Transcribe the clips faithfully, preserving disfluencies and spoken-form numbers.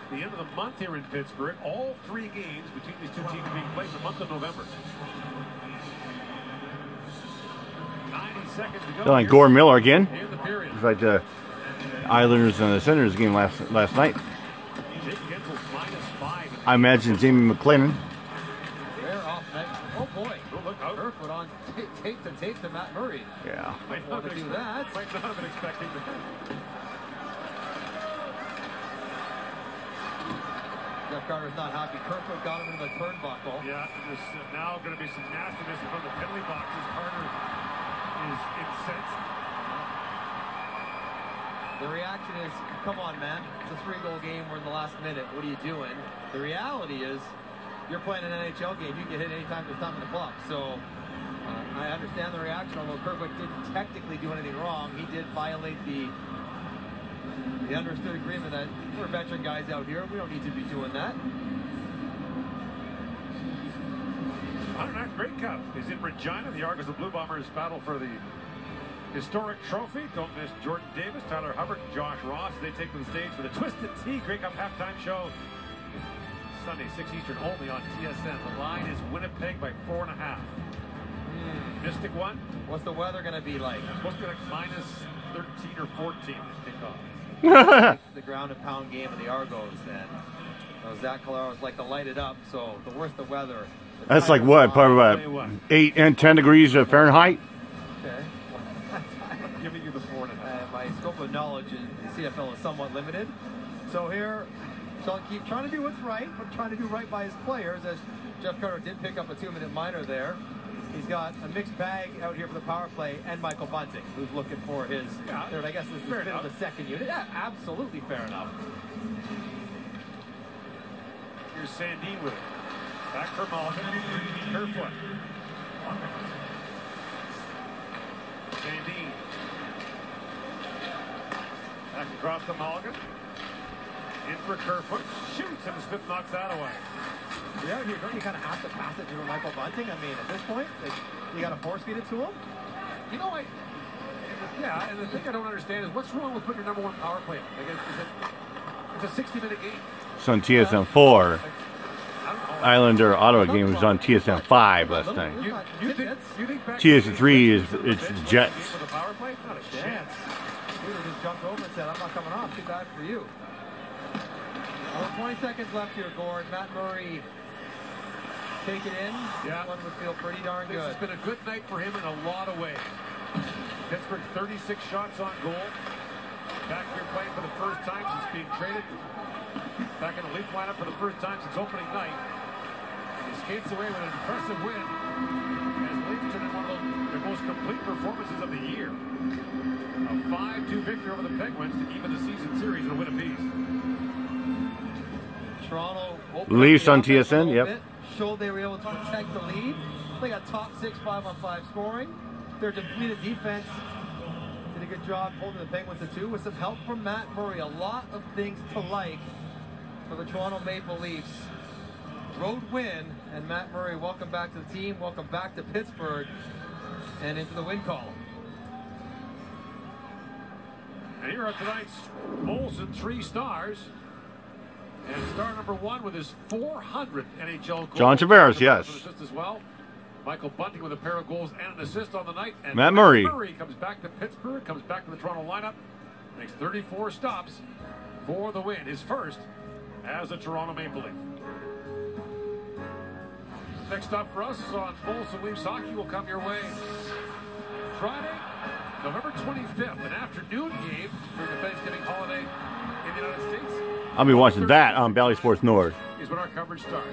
the end of the month here in Pittsburgh. All three games between these two teams being played in the month of November. ninety seconds to go. Like Gore Miller again. In the period. It's like the Islanders and the Senators game last last night. I imagine Jamie McLennan. They're off night. Oh boy. Oh, look out. Kerfoot on tape to tape to Matt Murray. Yeah. Might not, to do that. might not have been expecting that. Jeff Carter's not happy. Kerfoot got him into the turnbuckle. Yeah, there's uh, now going to be some nastiness from the penalty boxes. Carter is incensed. The reaction is, come on, man. It's a three-goal game. We're in the last minute. What are you doing? The reality is, you're playing an N H L game. You can get hit anytime there's time in the clock. So, uh, I understand the reaction. Although Kerfoot didn't technically do anything wrong, he did violate the the understood agreement that we're veteran guys out here. We don't need to be doing that. one hundred ninth Grey Cup is in Regina. The Argos and Blue Bombers battle for the historic trophy. Don't miss Jordan Davis, Tyler Hubbard, and Josh Ross. They take to the stage for the Twisted Tea Grey Cup halftime show. Sunday, six Eastern, only on T S N. The line is Winnipeg by four and a half. Mm. Mystic one. What's the weather going to be like? It's supposed to be like minus thirteen or fourteen to kick off. The ground and pound game of the Argos then. So Zach Collaros like to light it up, so the worse the weather. The That's like what? Probably about eight and ten degrees of Fahrenheit. Okay. I'm giving you the four and a half. Uh, my scope of knowledge in the C F L is somewhat limited. So here, Sean Keefe trying to do what's right, but trying to do right by his players, as Jeff Carter did pick up a two-minute minor there. He's got a mixed bag out here for the power play, and Michael Bunting, who's looking for his yeah, third. I guess this is a bit of the second unit. Yeah, absolutely fair enough. Here's Sandin with it. Back for Mulligan. Kerfoot. Sandin. Back across to Mulligan. In for Kerfoot. Shoots, and Smith knocks that away. Yeah, you don't you kind of have to pass it to Michael Bunting? I mean, at this point, like, you got to force feed it to him? You know, I, yeah, and the thing I don't understand is what's wrong with putting your number one power play on? Like, is it, it's a sixty-minute game. It's on T S N four. Like, Islander Ottawa game was on T S N five last night. You, you think, you think back T S N three is it's the Jets. For the power play? Not a chance. Peter just jumped over and said, I'm not coming off. Too bad for you. Well, twenty seconds left here, Gord. Matt Murray take it in. Yeah. This one would feel pretty darn This good. has been a good night for him in a lot of ways. Pittsburgh thirty-six shots on goal. Back here playing for the first time since being traded. Back in the Leaf lineup for the first time since opening night. And he skates away with an impressive win. As Leafs turn in one of their most complete performances of the year. A five two victory over the Penguins to even the season series and win a piece. Toronto Leafs on T S N, yep. Bit, showed they were able to protect the lead. They got top six five on five scoring. Their depleted defense did a good job holding the Penguins to two with some help from Matt Murray. A lot of things to like for the Toronto Maple Leafs. Road win, and Matt Murray, welcome back to the team. Welcome back to Pittsburgh and into the win column. And here are tonight's Molson three stars. And star number one with his four hundredth N H L goal. John Tavares, yes. Assist as well. Michael Bunting with a pair of goals and an assist on the night. And Matt Murray. Matt Murray comes back to Pittsburgh, comes back to the Toronto lineup, makes thirty-four stops for the win. His first as a Toronto Maple Leaf. Next up for us on Molson Leafs Hockey will come your way Friday, November twenty-fifth, an afternoon game during the Thanksgiving holiday in the United States. I'll be watching that on Bally Sports North. Is when our coverage starts.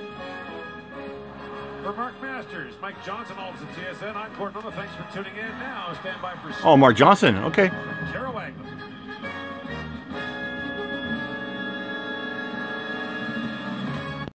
For Mark Masters, Mike Johnson, Alton T S N, I'm Gordon Miller. Thanks for tuning in. Now, stand by for... Oh, Mark Johnson. Okay. Carol Wagner.